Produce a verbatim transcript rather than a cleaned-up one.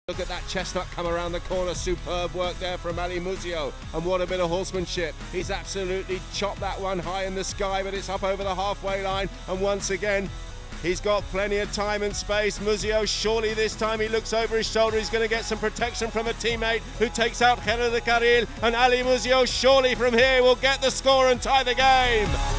Look at that chestnut come around the corner. Superb work there from Alejandro Muzzio. And what a bit of horsemanship. He's absolutely chopped that one high in the sky, but it's up over the halfway line. And once again, he's got plenty of time and space. Muzzio, surely this time he looks over his shoulder. He's going to get some protection from a teammate who takes out Zedan de Carril. And Alejandro Muzzio, surely from here, will get the score and tie the game.